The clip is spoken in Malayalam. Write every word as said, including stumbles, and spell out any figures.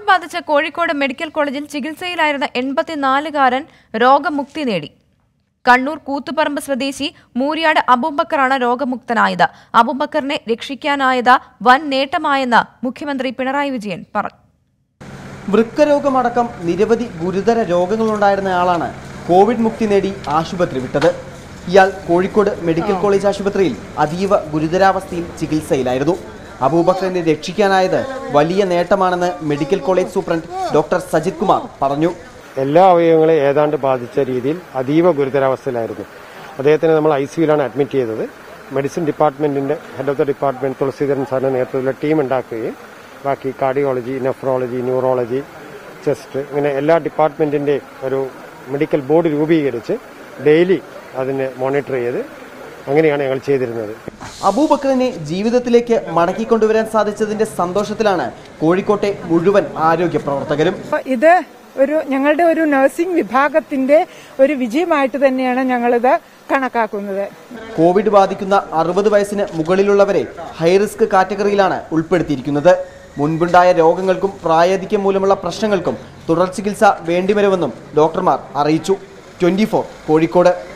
കോവിഡ് ബാധിച്ച കോഴിക്കോട് മെഡിക്കൽ കോളേജിൽ ചികിത്സയിലായിരുന്ന എൺപത്തിനാലുകാരൻ രോഗമുക്തി നേടി. കണ്ണൂർ കൂത്തുപറമ്പ് സ്വദേശി മൂര്യാട് അബൂബക്കറാണ് രോഗമുക്തനായത്. അബൂബക്കറിനെ രക്ഷിക്കാനായത് വൻ നേട്ടമായെന്ന് മുഖ്യമന്ത്രി പിണറായി വിജയൻ പറഞ്ഞു. വൃക്കരോഗമടക്കം നിരവധി ഗുരുതര രോഗങ്ങളുണ്ടായിരുന്നയാളാണ് കോവിഡ് മുക്തി നേടി ആശുപത്രി വിട്ടത്. ഇയാൾ കോഴിക്കോട് മെഡിക്കൽ കോളേജ് ആശുപത്രിയിൽ അതീവ ഗുരുതരാവസ്ഥയിൽ ചികിത്സയിലായിരുന്നു. അബൂബക്കറിനെ രക്ഷിക്കാനായത് വലിയ നേട്ടമാണെന്ന് medical college superintendent doctor Sajith Kumar പറഞ്ഞു. എല്ലാ അവയവങ്ങളെ ഏതാണ്ട് ബാധിച്ച രീതിയിൽ അതീവ ഗുരുതരാവസ്ഥയിലായിരുന്നു. അദ്ദേഹത്തിന് നമ്മൾ ഐ സിയുലാണ് അഡ്മിറ്റ് ചെയ്തത്. മെഡിസിൻ ഡിപ്പാർട്ട്മെന്റിന്റെ head of the department Thulaseedharan സാറിന്റെ നേതൃത്വത്തിലുള്ള ടീം ഉണ്ടാക്കുകയും ബാക്കി കാർഡിയോളജി, നെഫ്രോളജി, ന്യൂറോളജി, ചെസ്റ്റ് ഇങ്ങനെ എല്ലാ ഡിപ്പാർട്ട്മെന്റിന്റെ ഒരു മെഡിക്കൽ ബോർഡ് രൂപീകരിച്ച് ഡെയിലി അതിനെ മോണിറ്റർ ചെയ്ത് അങ്ങനെയാണ് ഞങ്ങൾ ചെയ്തിരുന്നത്. അബൂബക്കറിനെ ജീവിതത്തിലേക്ക് മടക്കിക്കൊണ്ടുവരാൻ സാധിച്ചതിന്റെ സന്തോഷത്തിലാണ് കോഴിക്കോട്ടെ മുഴുവൻ ആരോഗ്യ പ്രവർത്തകരും. ഇത് ഒരു ഞങ്ങളുടെ ഒരു നഴ്സിംഗ് വിഭാഗത്തിന്റെ ഒരു വിജയമായിട്ട് തന്നെയാണ് ഞങ്ങളിത് കണക്കാക്കുന്നത്. കോവിഡ് ബാധിക്കുന്ന അറുപത് വയസ്സിന് മുകളിലുള്ളവരെ ഹൈറിസ്ക് കാറ്റഗറിയിലാണ് ഉൾപ്പെടുത്തിയിരിക്കുന്നത്. മുൻപുണ്ടായ രോഗങ്ങൾക്കും പ്രായാധിക്യം മൂലമുള്ള പ്രശ്നങ്ങൾക്കും തുടർ ചികിത്സ വേണ്ടിവരുമെന്നും ഡോക്ടർമാർ അറിയിച്ചു. Twenty four Kozhikode.